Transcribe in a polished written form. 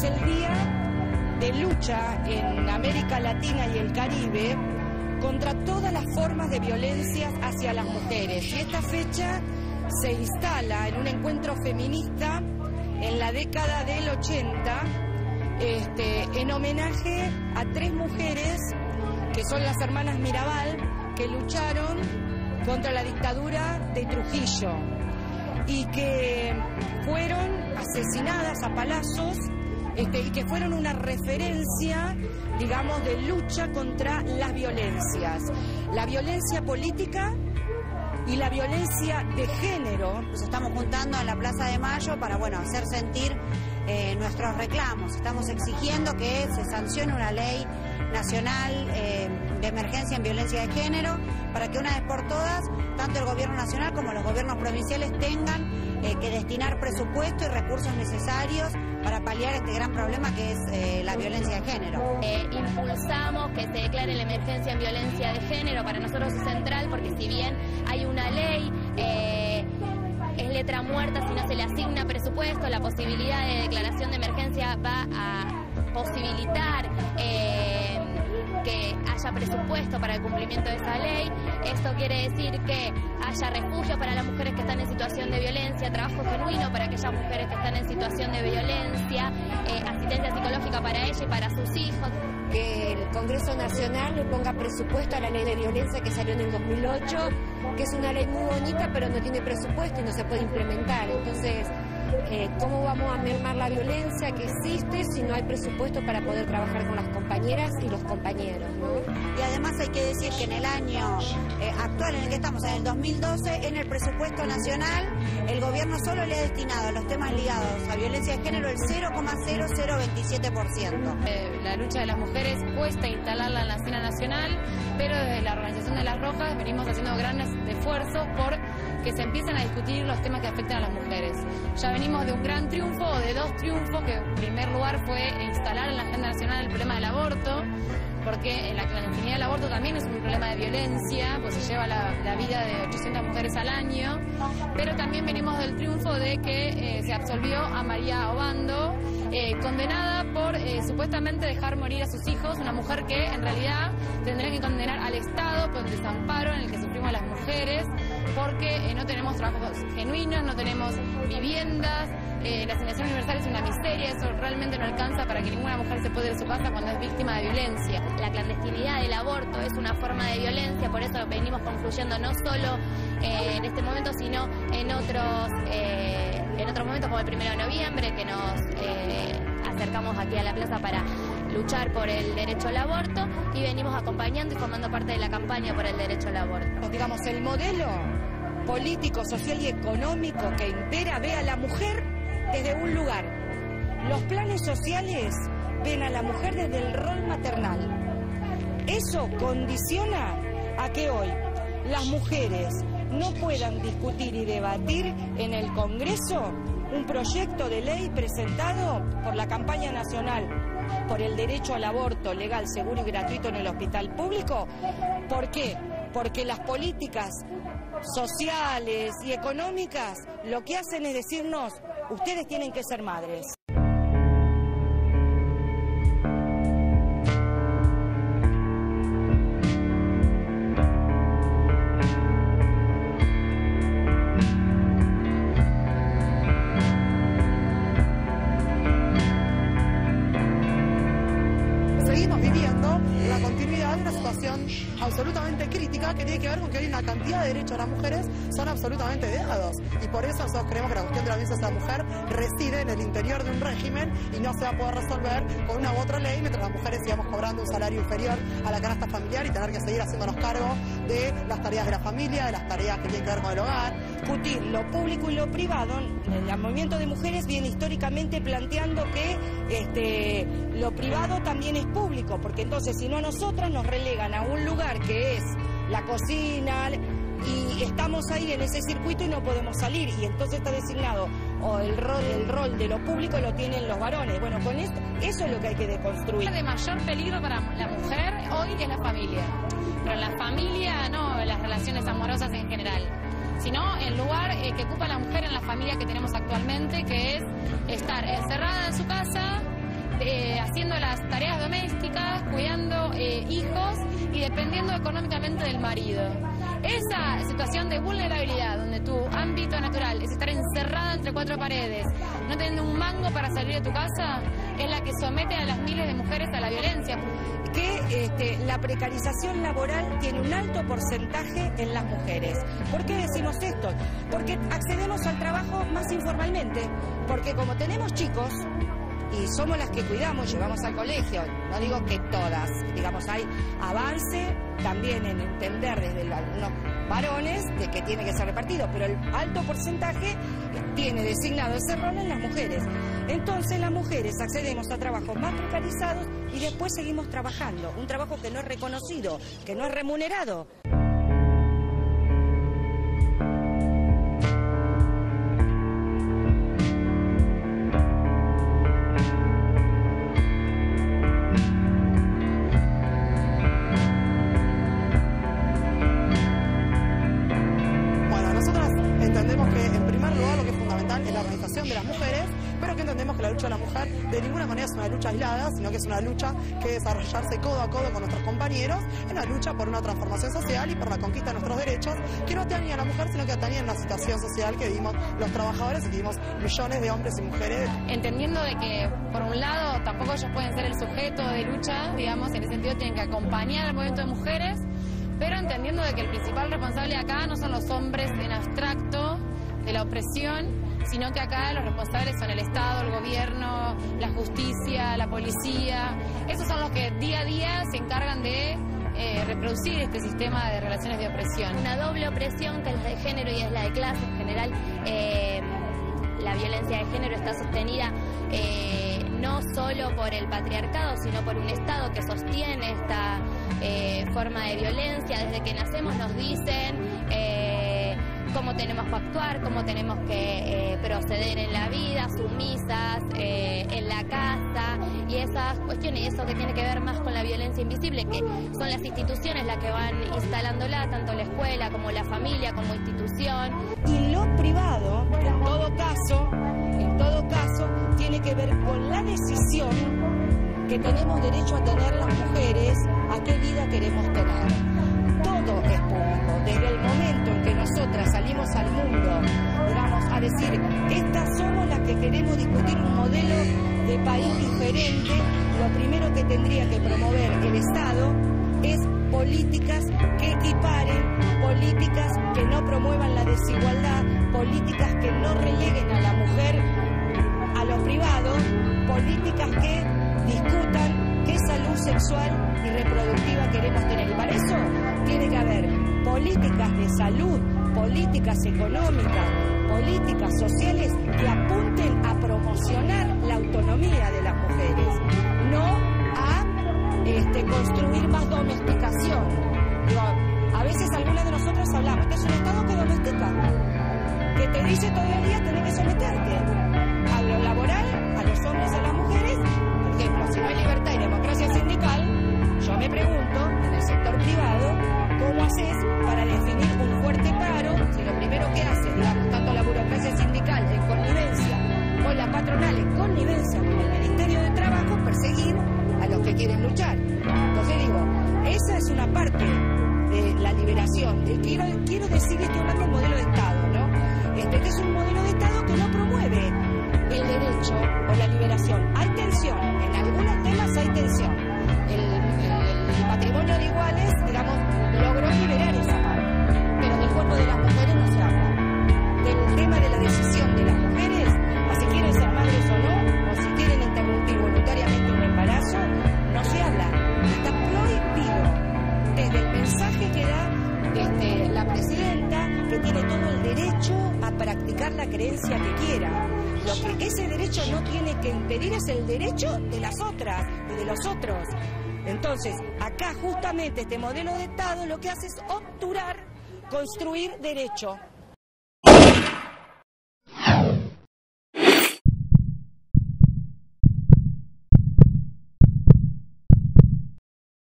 el día de lucha en América Latina y el Caribe contra todas las formas de violencia hacia las mujeres. Y esta fecha se instala en un encuentro feminista en la década del 80, en homenaje a 3 mujeres que son las hermanas Mirabal, que lucharon contra la dictadura de Trujillo y que fueron asesinadas a palazos y que fueron una referencia, digamos, de lucha contra las violencias. La violencia política y la violencia de género. Nos estamos juntando en la Plaza de Mayo para, hacer sentir nuestros reclamos. Estamos exigiendo que se sancione una ley nacional de emergencia en violencia de género para que una vez por todas, tanto el gobierno nacional como los gobiernos provinciales tengan que destinar presupuesto y recursos necesarios para paliar este gran problema que es la violencia de género. Impulsamos que se declare la emergencia en violencia de género. Para nosotros es central porque si bien hay una ley, es letra muerta si no se le asigna presupuesto. La posibilidad de declaración de emergencia va a posibilitar que haya presupuesto para el cumplimiento de esa ley. Esto quiere decir que haya refugio para las mujeres que están en situación de violencia, trabajo genuino para aquellas mujeres que están en situación de violencia, asistencia psicológica para ella y para sus hijos. Que el Congreso Nacional le ponga presupuesto a la ley de violencia que salió en el 2008, que es una ley muy bonita pero no tiene presupuesto y no se puede implementar. Entonces, ¿cómo vamos a mermar la violencia que existe si no hay presupuesto para poder trabajar con las compañeras y los compañeros, ¿no? Y además hay que decir que en el año actual en el que estamos, en el 2012, en el presupuesto nacional, el gobierno solo le ha destinado a los temas ligados a violencia de género el 0,0027%. La lucha de las mujeres cuesta instalarla en la escena nacional, pero desde la Organización de las Rojas venimos haciendo grandes esfuerzos por que se empiecen a discutir los temas que afectan a las mujeres. Ya venimos de un gran triunfo, o de 2 triunfos, que en primer lugar fue instalar en la agenda nacional el problema del aborto, porque la clandestinidad del aborto también es un problema de violencia, pues se lleva la vida de 800 mujeres al año, pero también venimos del triunfo de que se absolvió a María Obando, condenada por supuestamente dejar morir a sus hijos, una mujer que en realidad tendría que condenar al Estado por el desamparo en el que sufrimos las mujeres, porque no tenemos trabajos genuinos, no tenemos viviendas, la asignación universal es una miseria, eso realmente no alcanza para que ninguna mujer se pueda ir de su casa cuando es víctima de violencia. La clandestinidad del aborto es una forma de violencia, por eso venimos concluyendo no solo en este momento, sino en otros momentos como el 1 de noviembre, que nos acercamos aquí a la plaza para luchar por el derecho al aborto y venimos acompañando y formando parte de la campaña por el derecho al aborto. Digamos, el modelo político, social y económico que impera ve a la mujer desde un lugar. Los planes sociales ven a la mujer desde el rol maternal. Eso condiciona a que hoy las mujeres no puedan discutir y debatir en el Congreso un proyecto de ley presentado por la campaña nacional por el derecho al aborto legal, seguro y gratuito en el hospital público. ¿Por qué? Porque las políticas sociales y económicas lo que hacen es decirnos, ustedes tienen que ser madres. Seguimos viviendo la continuidad de una situación absolutamente crítica que tiene que ver con que hoy una cantidad de derechos de las mujeres son absolutamente negados. Y por eso nosotros creemos que la cuestión de la violencia hacia la mujer reside en el interior de un régimen y no se va a poder resolver con una u otra ley mientras las mujeres sigamos cobrando un salario inferior a la canasta familiar y tener que seguir haciéndonos cargo de las tareas de la familia, de las tareas que tienen que ver con el hogar. Discutir lo público y lo privado, el movimiento de mujeres viene históricamente planteando que lo privado también es público, porque entonces si no nosotras nos relegan a un lugar que es la cocina y estamos ahí en ese circuito y no podemos salir, y entonces está designado o el rol de lo público lo tienen los varones. Bueno, con esto, eso es lo que hay que deconstruir. De mayor peligro para la mujer hoy es la familia, pero la familia no las relaciones amorosas en general, sino el lugar que ocupa la mujer en la familia que tenemos actualmente, que es estar encerrada en su casa, haciendo las tareas domésticas, cuidando hijos y dependiendo económicamente del marido. Esa situación de vulnerabilidad, donde tu ámbito natural es estar encerrada entre cuatro paredes, no teniendo un mango para salir de tu casa, es la que somete a las miles de mujeres a la violencia. Que la precarización laboral tiene un alto porcentaje en las mujeres. ¿Por qué decimos esto? Porque accedemos al trabajo más informalmente, porque como tenemos chicos y somos las que cuidamos, llevamos al colegio, no digo que todas, digamos, hay avance también en entender desde algunos varones de que tiene que ser repartido, pero el alto porcentaje tiene designado ese rol en las mujeres. Entonces las mujeres accedemos a trabajos más precarizados y después seguimos trabajando, un trabajo que no es reconocido, que no es remunerado. De las mujeres, pero que entendemos que la lucha de la mujer de ninguna manera es una lucha aislada, sino que es una lucha que desarrollarse codo a codo con nuestros compañeros, en una lucha por una transformación social y por la conquista de nuestros derechos, que no atañen a la mujer, sino que atañen a la situación social que vivimos los trabajadores y que vivimos millones de hombres y mujeres. Entendiendo de que, por un lado, tampoco ellos pueden ser el sujeto de lucha, digamos, en ese sentido tienen que acompañar al movimiento de mujeres, pero entendiendo de que el principal responsable acá no son los hombres en abstracto de la opresión, sino que acá los responsables son el Estado, el gobierno, la justicia, la policía. Esos son los que día a día se encargan de reproducir este sistema de relaciones de opresión. Una doble opresión que es la de género y es la de clase. En general, la violencia de género está sostenida no solo por el patriarcado, sino por un Estado que sostiene esta forma de violencia. Desde que nacemos nos dicen cómo tenemos que actuar, cómo tenemos que proceder en la vida, sumisas, en la casa, y esas cuestiones, y eso que tiene que ver más con la violencia invisible, que son las instituciones las que van instalándola, tanto la escuela como la familia como institución. Y lo privado, en todo caso, tiene que ver con la decisión que tenemos derecho a tener las mujeres, a qué vida queremos tener. Todo es público, desde el momento en que nosotras salimos al mundo, digamos, a decir, estas somos las que queremos discutir un modelo de país diferente, lo primero que tendría que promover el Estado es políticas que equiparen, políticas que no promuevan la desigualdad, políticas que no releguen a la mujer a lo privado, políticas que discutan qué salud sexual y reproductiva queremos tener. Y para eso tiene que haber políticas de salud, políticas económicas, políticas sociales que apunten a promocionar la autonomía de las mujeres, no a construir más domesticación. Digo, a veces algunas de nosotras hablamos, que es un Estado que domestica, que te dice todo el día tenés que someterte a lo laboral, a los hombres, a las mujeres. Por ejemplo, si no hay libertad y democracia sindical, yo me pregunto, en el sector privado, ¿cómo haces para definir un fuerte paro si lo primero que hace, digamos, tanto la burocracia sindical en connivencia o la patronal en connivencia con el Ministerio de Trabajo, perseguir a los que quieren luchar? Entonces digo, esa es una parte de la liberación. Quiero decir que estoy hablando del modelo de Estado, ¿no? Que es un modelo de Estado que no promueve el derecho o la liberación. Hay tensión, en algunos temas hay tensión. El matrimonio de iguales, digamos, logró liberar esa parte, pero del cuerpo de las mujeres no se habla. Del tema de la decisión de las mujeres, a si quieren ser madres o no, o si quieren interrumpir voluntariamente un embarazo, no se habla. Está prohibido desde el mensaje que da la presidenta, que tiene todo el derecho a practicar la creencia que quiera. Lo que ese derecho no tiene que impedir es el derecho de las otras y de los otros. Entonces, acá justamente este modelo de Estado lo que hace es obturar, construir derecho.